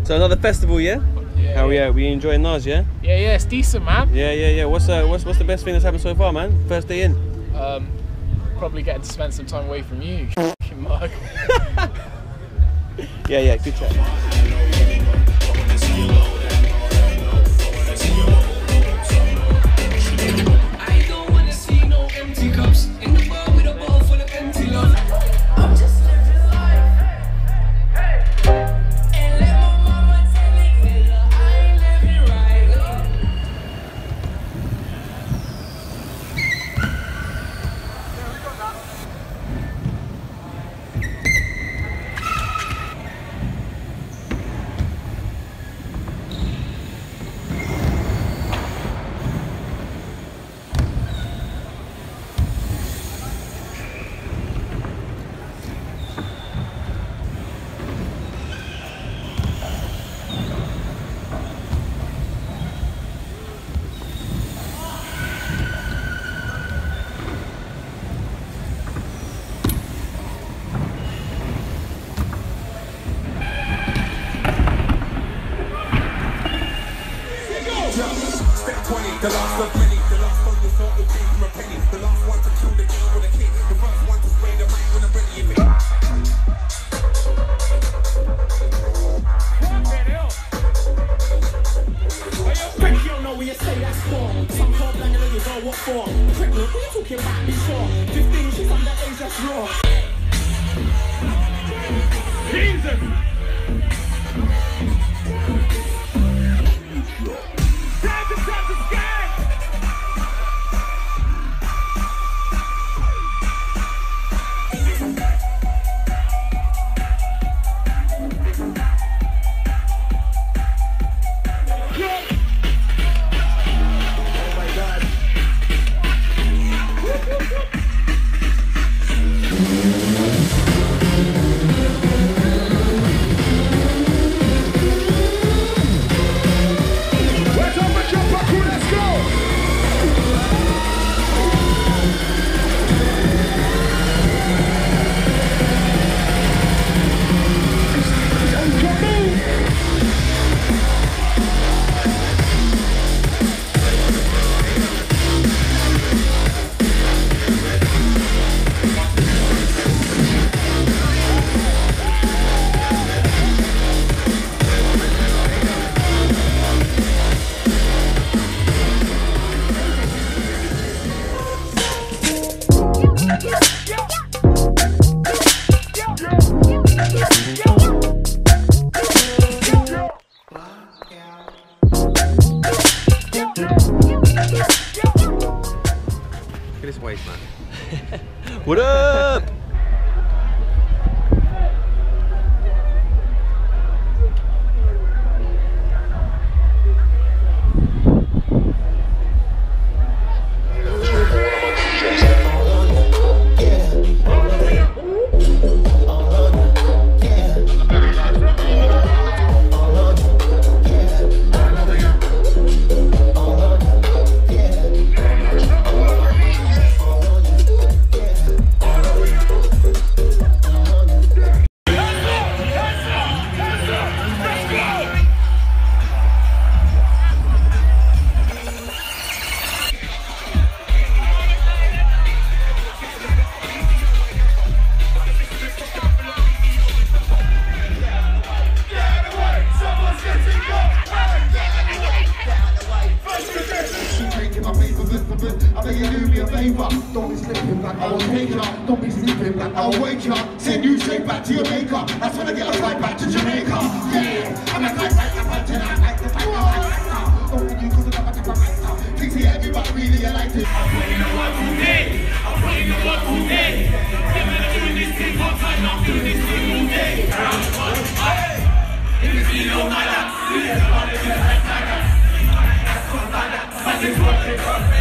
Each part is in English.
So another festival, yeah? Yeah. How we we enjoying Nass, yeah? Yeah, it's decent, man. Yeah. What's the best thing that's happened so far, man? First day in. Probably getting to spend some time away from you, fucking mug. Yeah, good chat. I don't wanna see no empty cups in the bar with a bottle full of empty love. I'm just living life. And let my mama tell me, nigga, I ain't living right. Step 20, the last of many. The last one you thought would be from a penny. The last one to kill the game with a kick. The first one to spray the mic when I'm ready. If it Quick, you don't know where you say that's for. Some club banging and you know what for. Quick, look, what you talking about? Be sure. 15, she's underage, that's raw. Jesus! Look at this waist, man. What up? I beg you do me a favour. Don't be slipping back, I will take you up. Don't be sleeping back, I will wake you up. Send you straight back to your maker. That's when I get a flight back to Jamaica. Yeah, I'm a flight back tonight. Like the fight, don't think you cause I'm a type. Things here, everybody really like it. I'm putting the work today. I'm putting the work today. I'm doing this thing one time, I'm doing this thing all day. Round one, if it's me, no matter. This is about it, just like that. That's what I'm like. But it's working for me.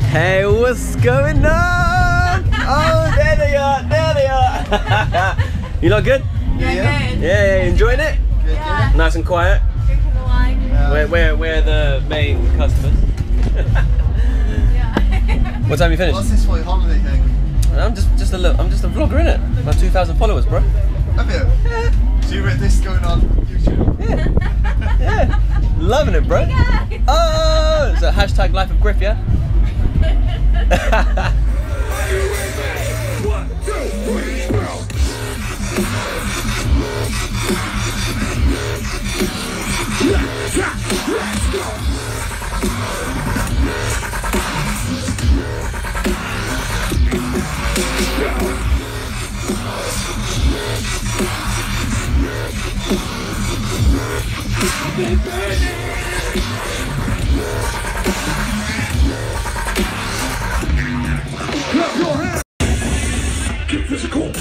Hey, what's going on? Oh, there they are, there they are. You lot good? Yeah, good. Yeah, enjoying it? Good, yeah. Nice and quiet? Drinking the wine. We're the main customers. Yeah. What time you finished? What's this for your holiday thing? I'm just a vlogger, innit? About 2,000 followers, bro. Have you? Yeah. So you read this going on YouTube? Yeah. Yeah. Loving it, bro. Yeah. Oh, so hashtag life of Griff, yeah? Get physical.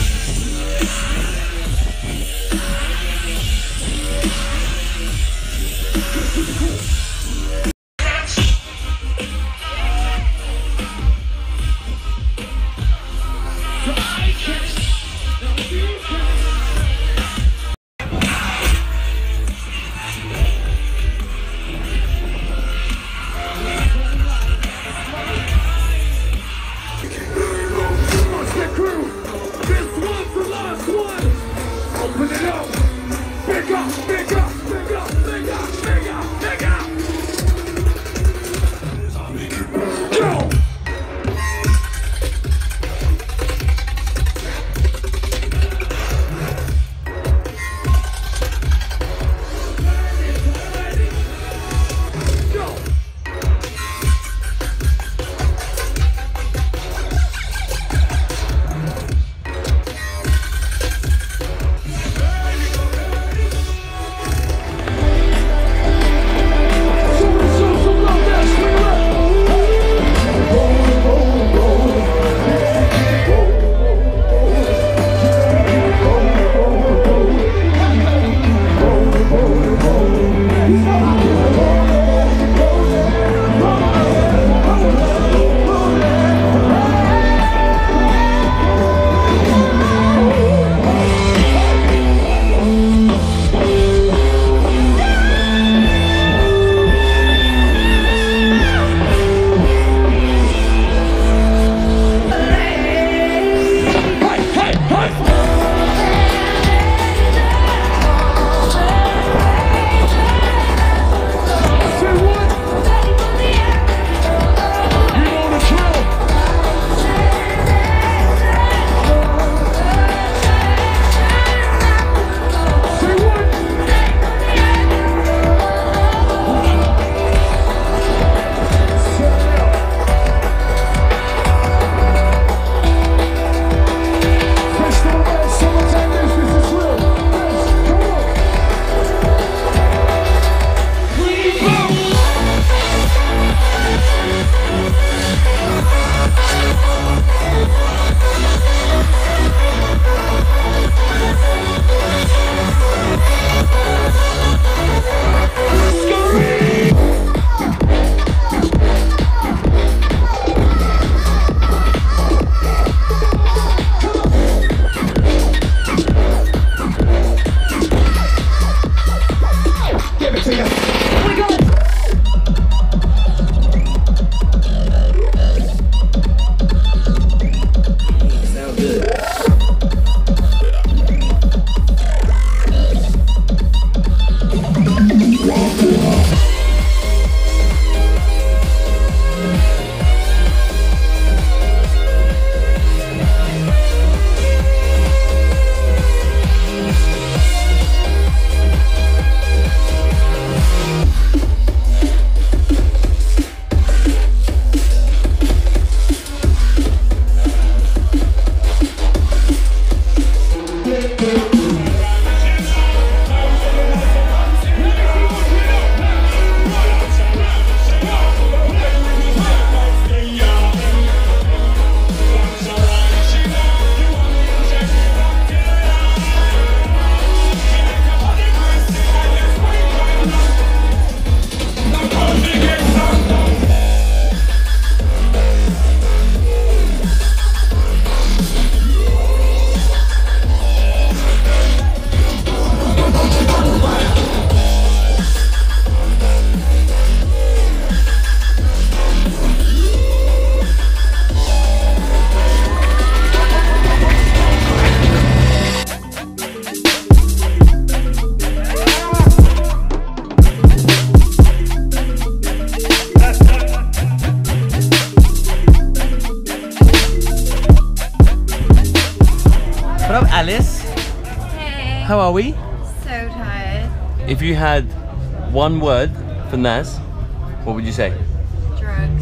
What up, Alice? Hey. How are we? So tired. If you had one word for Naz, what would you say? Drugs.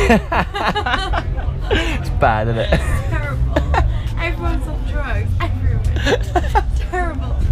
It's bad, isn't it? Terrible. Everyone's on drugs. Everyone. Terrible.